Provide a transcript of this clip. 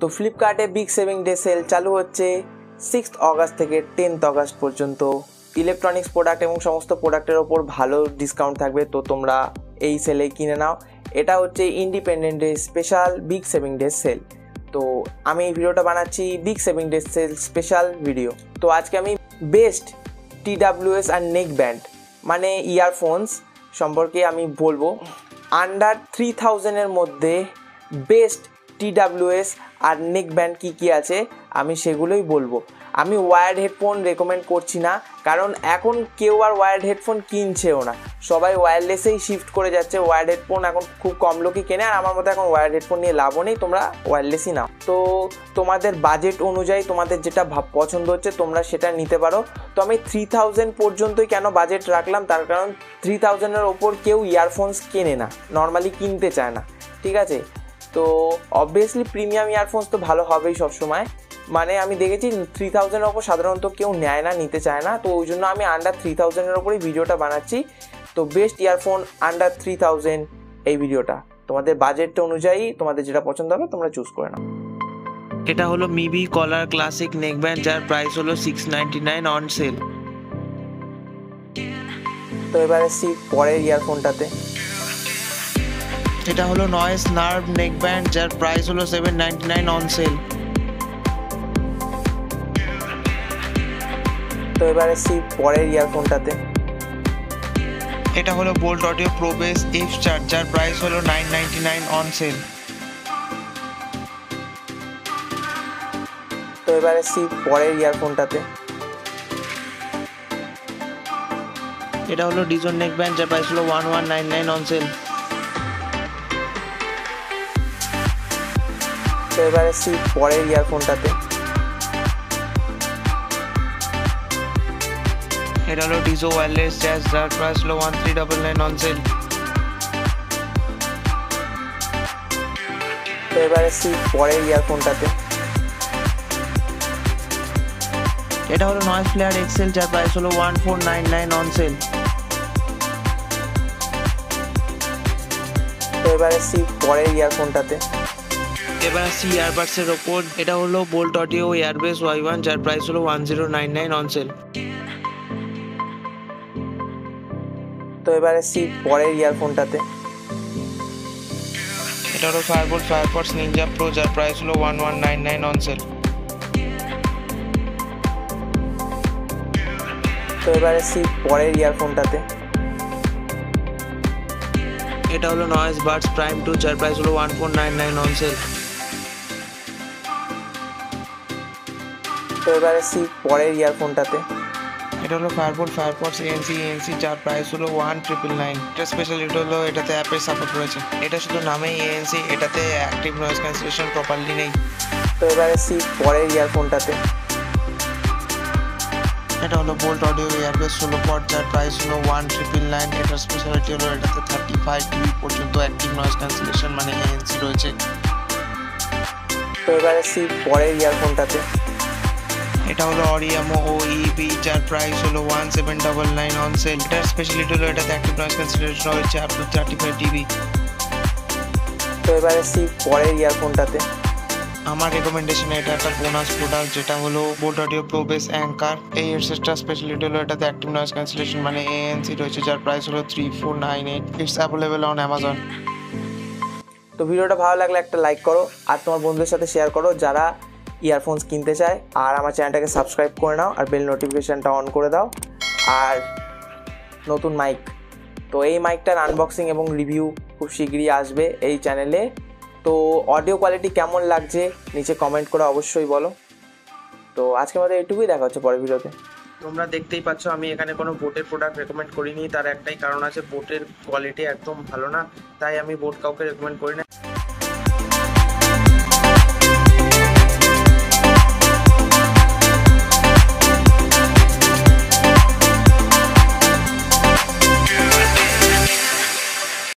তো ফ্লিপকার্টে big saving day sell চালু হচ্ছে 6th অগাস্ট থেকে 10th অগাস্ট পর্যন্ত। ইলেকট্রনিক্স প্রোডাক্ট এবং সমস্ত প্রোডাক্টের ওপর ভালো ডিসকাউন্ট থাকবে, তো তোমরা এই সেলে কিনে নাও। এটা হচ্ছে ইন্ডিপেন্ডেন্টের special big saving day sale. তো আমি এই ভিডিওটা বানাচ্ছি big saving day sale special video. তো আজকে আমি বেস্ট TWS আর নেক ব্যান্ড মানে ইয়ারফোনস সম্পর্কে আমি বলবো। আন্ডার 3000-এর মধ্যে বেস্ট TWS আর নেক ব্যান্ড কী আছে আমি সেগুলোই বলবো। আমি ওয়ার্ড হেডফোন রেকমেন্ড করছি না, কারণ এখন কেউ আর ওয়ার্ড হেডফোন কিনছেও না, সবাই ওয়্যারলেসেই শিফট করে যাচ্ছে। ওয়ার্ড হেডফোন এখন খুব কম লোকই কেনে, আর আমার মতো এখন ওয়ার্ড হেডফোন নিয়ে লাভও নেই, তোমরা ওয়্যারলেসই নাও। তো তোমাদের বাজেট অনুযায়ী তোমাদের যেটা পছন্দ হচ্ছে তোমরা সেটা নিতে পারো। তো আমি 3000 পর্যন্তই কেন বাজেট রাখলাম, তার কারণ 3000-এর ওপর কেউ ইয়ারফোনস কেনে না, নর্মালি কিনতে চায় না, ঠিক আছে। তো অবভিয়াসলি প্রিমিয়াম ইয়ারফোনস তো ভালো হবেই সবসময়, মানে আমি দেখেছি 3000-এর ওপর সাধারণত কেউ নেয় না, নিতে চায় না, তো ওই জন্য আমি আন্ডার 3000-এর ওপরই ভিডিওটা বানাচ্ছি। তো বেস্ট ইয়ারফোন আন্ডার 3000 এই ভিডিওটা, তোমাদের বাজেট অনুযায়ী তোমাদের যেটা পছন্দ হবে তোমরা চুজ করে নাও। এটা হলো মিবি কলার ক্লাসিক নেকব্যান্ড, যার প্রাইস হলো 699 অন সেল। তো এবারে পরের ইয়ারফোনটাতে এটা হলো নয়েস নার্ভ নেকব্যান্ড, যার প্রাইস হলো 799 অন সেল। তো এবারে পরের ইয়ারফোনটাতে এটা হলো বোল্ট অডিও প্রোবেস Fcharge, যার প্রাইস হলো 999 অন সেল। তো এবারে পরের ইয়ারফোনটাতে এটা হলো ডিজো নেকব্যান্ড, যার প্রাইস হলো 1199 অন সেল। তো এবারে পরের ইয়ারফোনটাতে এটা হলো ডিজো ওয়্যারলেস জ্যাজ, যার প্রাইস হলো 1399 অন সেল। তো এবারে পরের ইয়ারফোনটাতে এটা হলো নয়েজ প্লেয়ার এক্সেল, যার প্রাইস হলো 1499 অন সেল। তো এবারে পরের ইয়ারফোনটাতে এবার আসছি ইয়ারবাডস এর ওপর। এটা হলো বোল্ট অডিও এয়ারবেস Y1, যার প্রাইস হলো 1099 অন সেল। তো এবারে পরের ইয়ারফোনটাতে এটা হলো Fire-Boltt Fire-Boltt Ninja Pro, যার প্রাইস হলো 1199 অন সেল। তো এবারে পরের ইয়ারফোনটাতে এটা হলো নয়েজ বাডস প্রাইম 2, যার প্রাইস হলো 1499 অন সেল। তো এবারে পরের ইয়ারফোনটাতে এটা হলো Fire-Boltt ANC, যার প্রাইস হলো 1999। এটা স্পেশালিটি হলো এটাতে অ্যাপের সাপোর্ট রয়েছে। এটা শুধু নামেই ANC, এটাতে অ্যাক্টিভ নয়েজ ক্যান্সেলেশন প্রপারলি নেই। তো এবারে পরের ইয়ারফোনটাতে এটা হলো বোল্ট অডিও এয়ারবেস 16 পট, যার প্রাইস হলো 1999। এটার স্পেশালিটি হলো এটাতে 35 dB পর্যন্ত অ্যাক্টিভ নয়েজ ক্যান্সেলেশন মানে ANC রয়েছে। তো এবারে পরের ইয়ারফোনটাতে এটা হলো অরিয়ামো OEB, যার প্রাইস হলো 1799 অন সেল। এটার স্পেশালিটি হলো এটাতে অ্যাক্টিভ নয়েজ ক্যান্সেলেশন রয়েছে আপ টু 35 dB। তো এবারে পরের ইয়ারফোনটাতে আমার রেকমেন্ডেশন এটা একটা বোনাস প্রোডাক্ট, যেটা হলো বোল্ট অডিও প্রোবেস অ্যাঙ্কার। এই হেডসেটটার স্পেশালিটি হলো এটাতে অ্যাক্টিভ নয়েজ ক্যান্সেলেশন মানে ANC রয়েছে, যার প্রাইস হলো 3498। It's available on Amazon. তো ভিডিওটা ভালো লাগলে একটা লাইক করো, আর তোমার বন্ধুদের সাথে শেয়ার করো যারা ইয়ারফোনস কিনতে চায়, আর আমার চ্যানেলটাকে সাবস্ক্রাইব করে নাও, আর বেল নোটিফিকেশানটা অন করে দাও। আর নতুন মাইক, তো এই মাইকটার আনবক্সিং এবং রিভিউ খুব শীঘ্রই আসবে এই চ্যানেলে। তো অডিও কোয়ালিটি কেমন লাগছে নিচে কমেন্ট করে অবশ্যই বলো। তো আজকের মতো এইটুকুই, দেখা হচ্ছে পরের ভিডিওতে। তোমরা দেখতেই পাচ্ছ আমি এখানে কোনো বোটের প্রোডাক্ট রেকমেন্ড করিনি, তার একটাই কারণ আছে, বোটের কোয়ালিটি একদম ভালো না, তাই আমি বোট কাউকে রেকমেন্ড করি না।